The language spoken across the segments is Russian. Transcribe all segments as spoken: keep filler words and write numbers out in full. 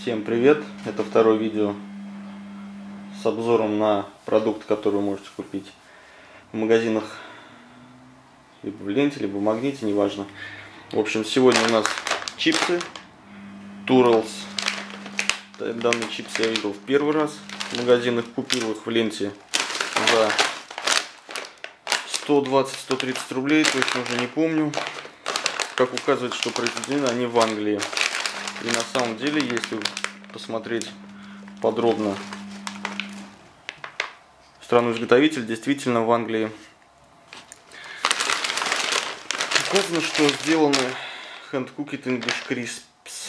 Всем привет! Это второе видео с обзором на продукт, который вы можете купить в магазинах либо в ленте, либо в магните, неважно. В общем, сегодня у нас чипсы Turals. Данные чипсы я видел в первый раз в магазинах, купил их в ленте за сто двадцать — сто тридцать рублей, точно уже не помню. Как указывает, что произведены они в Англии. И на самом деле, если посмотреть подробно страну-изготовитель, действительно в Англии указано, что сделаны hand-cooked English crisps с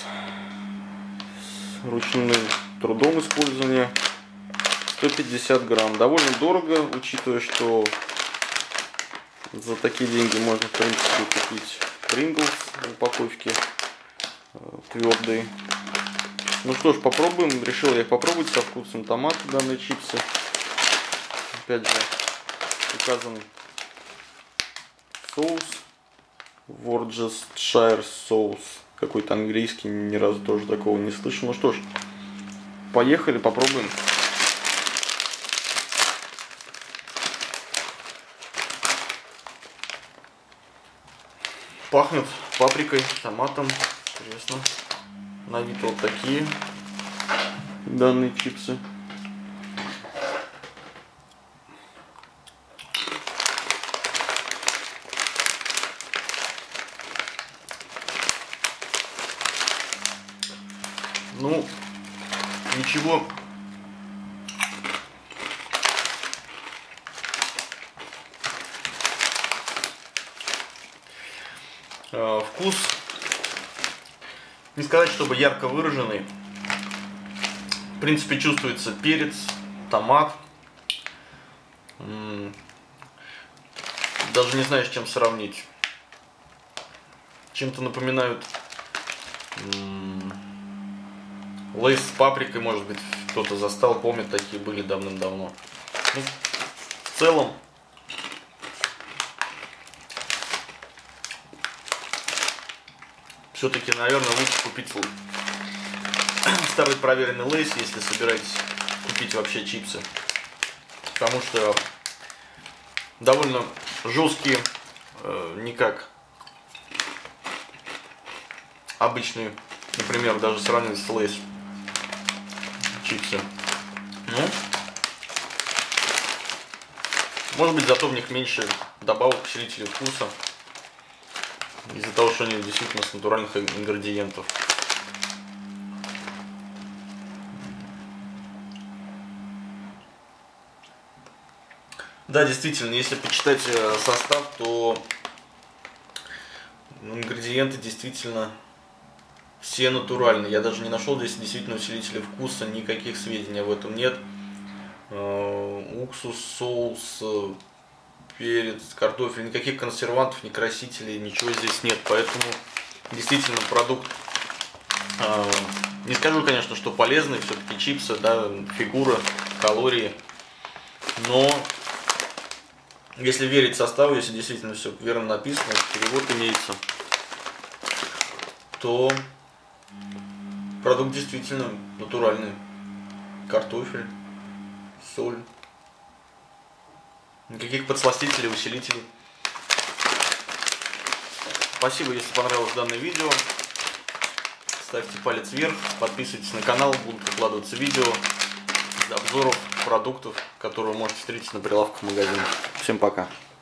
ручным трудом использования, сто пятьдесят грамм. Довольно дорого, учитывая, что за такие деньги можно, в принципе, купить Pringles в упаковке твердые. Ну что ж, попробуем. Решил я их попробовать со вкусом томата, данные чипсы. Опять же, указан соус. Worcestershire соус. Какой-то английский, ни разу тоже такого не слышал. Ну что ж, поехали, попробуем. Пахнут паприкой, томатом. Интересно. На вид вот такие данные чипсы. Ну, ничего а, вкус, не сказать, чтобы ярко выраженный. В принципе, чувствуется перец, томат. Даже не знаю, с чем сравнить. Чем-то напоминают лейс с паприкой, может быть, кто-то застал, помнит, такие были давным-давно. Ну, в целом, все-таки, наверное, лучше купить старый проверенный лейс, если собираетесь купить вообще чипсы. Потому что довольно жесткие, э, не как обычные, например, даже сравнивать с лейс чипсы. Ну, может быть, зато в них меньше добавок усилителей вкуса. Из-за того, что они действительно с натуральных ингредиентов. Да, действительно, если почитать состав, то ингредиенты действительно все натуральные. Я даже не нашел здесь действительно усилителей вкуса, никаких сведений об этом нет. Уксус, соус, перец, картофель, никаких консервантов, ни красителей, ничего здесь нет. Поэтому действительно продукт, э, не скажу, конечно, что полезный, все-таки чипсы, да, фигура, калории. Но если верить составу, если действительно все верно написано, перевод имеется, то продукт действительно натуральный. Картофель, соль. Никаких подсластителей, усилителей. Спасибо, если понравилось данное видео. Ставьте палец вверх, подписывайтесь на канал, будут выкладываться видео из обзоров продуктов, которые вы можете встретить на прилавках магазина. Всем пока!